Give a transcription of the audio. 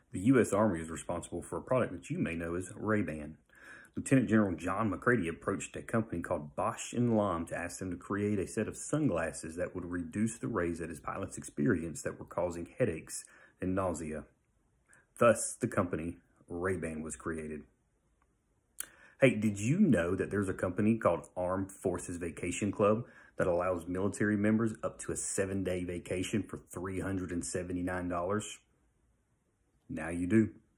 The U.S. Army is responsible for a product that you may know as Ray-Ban. Lieutenant General John McCready approached a company called Bosch & Lomb to ask them to create a set of sunglasses that would reduce the rays that his pilots experienced that were causing headaches and nausea. Thus, the company Ray-Ban was created. Hey, did you know that there's a company called Armed Forces Vacation Club that allows military members up to a 7-day vacation for $379? Now you do.